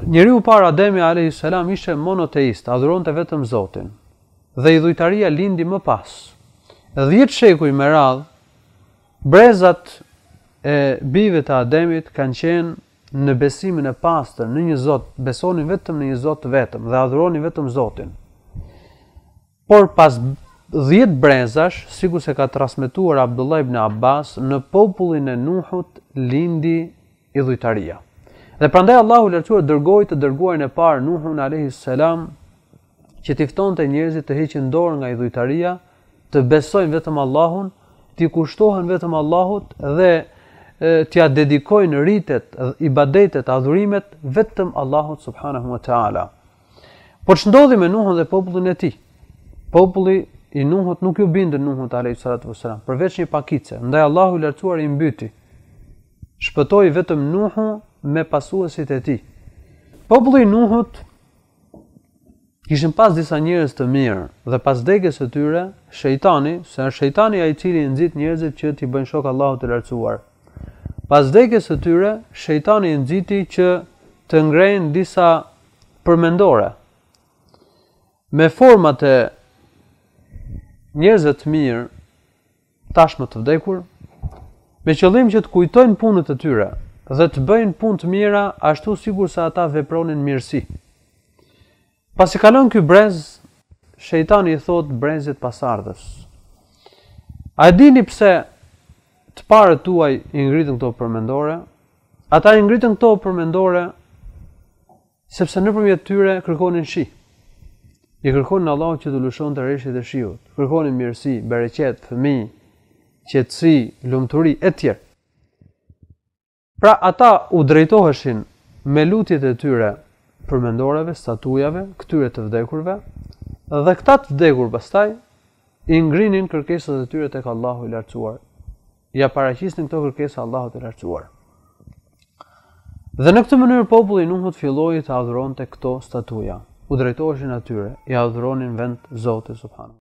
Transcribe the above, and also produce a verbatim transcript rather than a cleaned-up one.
Njeriu para Ademi alayhi salam ishte monoteist, adhuronte vetëm Zotin. Dhe idhujtaria lindi më pas. dhjetë shekuj me radhë, brezat e bijve të Ademit kanë qenë në besimin e pastër, në një Zot, besonin vetëm në një Zot vetëm dhe adhuronin vetëm Zotin. Por pas dhjetë brezash, sikur se ka transmetuar Abdullah ibn Abbas, në popullin e Nuhut lindi idhujtaria. Dhe prandaj Allahu lartësuar dërgoi të dërguarin e parë Nuhun alayhi salam që t'i ftonte njerëzit të heqin dorë nga idhujtaria, të besojnë vetëm Allahun, t'i kushtohen vetëm Allahut dhe t'ia dedikojnë ritet, ibadetet, adhurimet vetëm Allahut subhanahu wa taala. Por ç'ndodhi me Nuhun dhe popullin e tij? Populli i Nuhut nuk ju bindën Nuhut alayhi salatu wassalam, përveç një pakice, ndaj Allahu i lartësuar i mbyti. Shpëtoi vetëm Nuhu me pasuesit e tij. Populli i Nuhut kishin pas disa njerëz të mirë dhe pas vdekjes së tyre, shejtani, se është shejtani ai i cili i nxit njerëzit që t'i bëjnë shok Allahut të lartësuar. Pas vdekjes së tyre, shejtani i nxiti që të ngrejnë disa përmendore me format e njerëzve të mirë, tashmë të vdekur, me qëllim që të kujtojnë punët e tyre dhe të bëjnë punë të mira ashtu sikur se ata vepronin mirësi. Pasi kalon ky brez, shejtani i thot brezit pasardhës: a e dini pse të parët tuaj i ngritën këto përmendore? Ata i ngritën këto përmendore sepse nëpërmjet tyre kërkonin shi. I kërkonin Allahut që të lëshonte rreshtit e shiut, kërkonin mirësi, bereqet, fëmijë, qetësi, lumturi e tjerë. Pra ata u drejtoheshin me lutjet e tyre përmendoreve, statujave, këtyre të vdekurve, dhe këta të vdekur pastaj i ngrinin kërkesat e tyre tek Allahu i lartësuar. Ja paraqisnin këto kërkesa Allahut të lartësuar. Dhe në këtë mënyrë populli i Nuhut filloi të adhuronte këto statuja. U drejtoheshin atyre, i adhuronin vend Zotit subhanahu.